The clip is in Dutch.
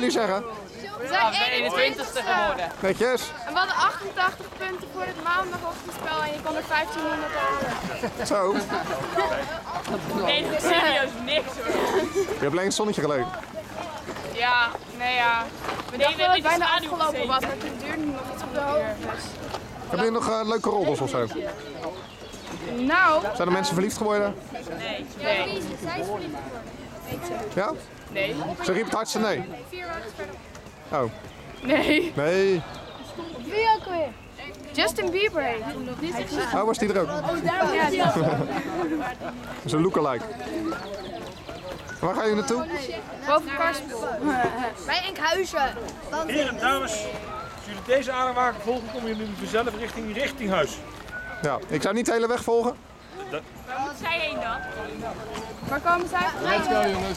jullie zeggen? We zijn 21ste geworden. Netjes. En we hadden 88 punten voor het maandagochtendspel en je kon er 1500 halen. Zo. Nee, dat is serieus niks hoor. Je hebt alleen het zonnetje gelegen. Ja, nee ja. We dachten dat het bijna afgelopen was, maar het duurde nog iets van een uur. Dus. Heb je nog leuke roddels of zo? Nou. Zijn er mensen verliefd geworden? Nee. Zij is verliefd geworden. Ja? Nee. Ze riep het hardste nee. 4 wagens verder. Oh. Nee. Nee. Wie ook weer? Justin Bieber. Oh, was die er ook? Ja, Dat is een lookalike. Waar ga je naartoe? boven Karspel. Bij Enkhuizen. Heren, dames, als jullie deze aanraking volgen, komen jullie vanzelf richting huis. Ja, ik zou niet de hele weg volgen. Waar moet zij heen dan? Waar komen zij? Let's go jongens.